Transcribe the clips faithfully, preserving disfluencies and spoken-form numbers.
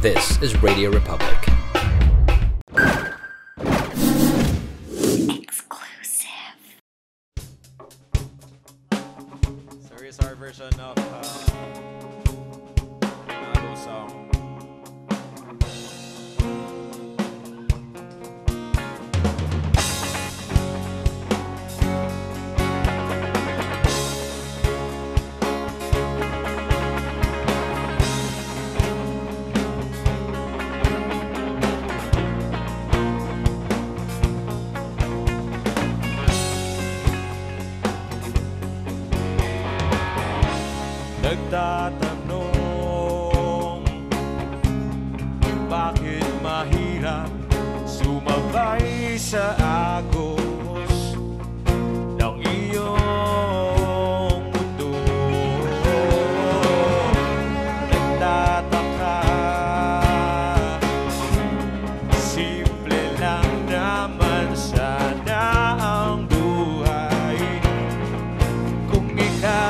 This is Radio Republic. Exclusive. So here's our version of uh, Imago song. Nagtatanong, bakit mahirap sumabay sa agos ng iyong mundo? Nagtataka, simple lang naman sana ang buhay kung ikaw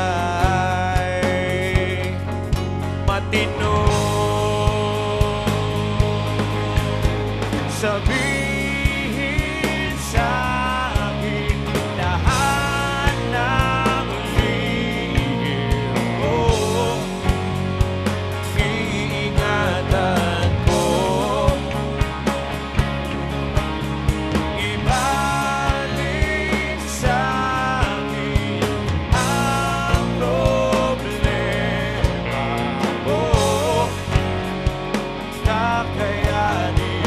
sabihin sa akin lahat ng lihim mo. Iingatan ko, ibalik sa akin ang problema mo. Kakayanin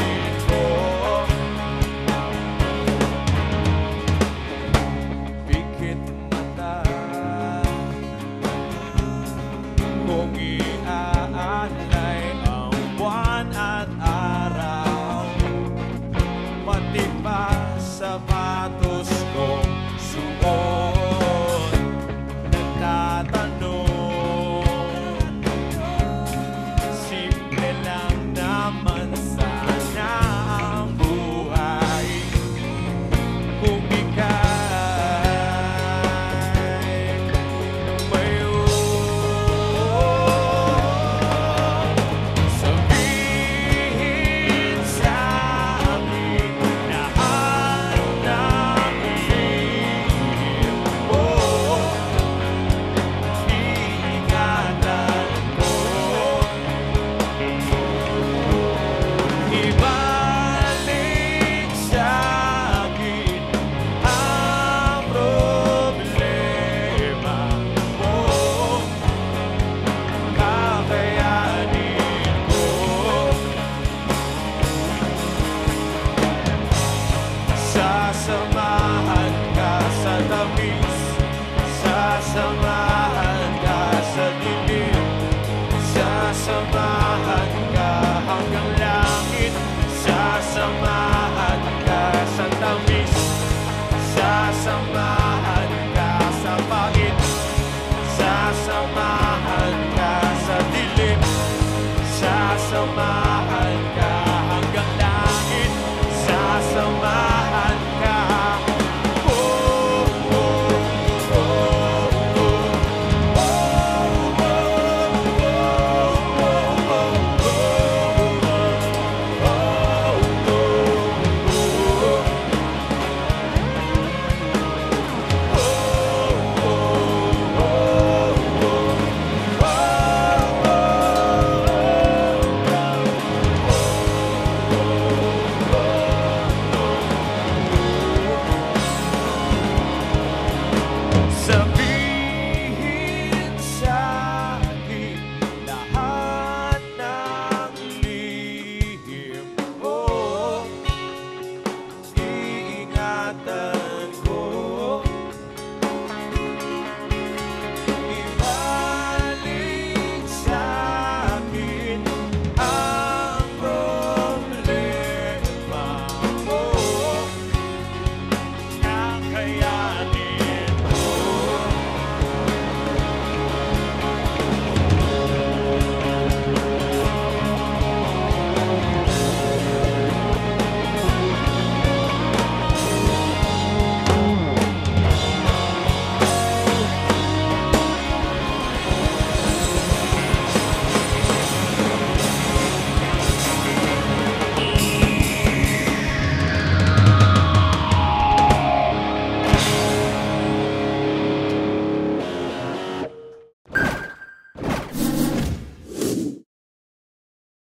kung iaalay ang buwan at araw, pati pa sapatos kong suot. Nagtatanong, simple lang naman sana ang buhay kung ikaw sasamahan ka sa tamis, sasamahan ka sa dilim, sasamahan ka hanggang langit, sasamahan ka sa tamis, sasamahan ka sa pangit, sasamahan ka sa dilim, sasamahan